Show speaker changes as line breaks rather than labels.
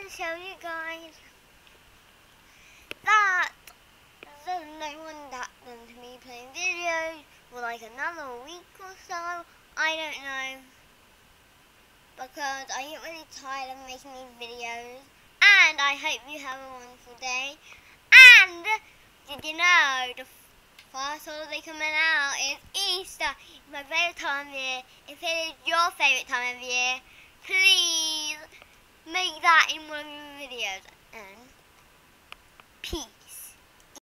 to show you guys that there's no one that's going to be playing videos for like another week or so. I don't know, because I get really tired of making these videos, and I hope you have a wonderful day. And did you know the first holiday coming out is Easter? It's my favourite time of year. If it is your favourite time of year, please make that in one of your videos. And peace.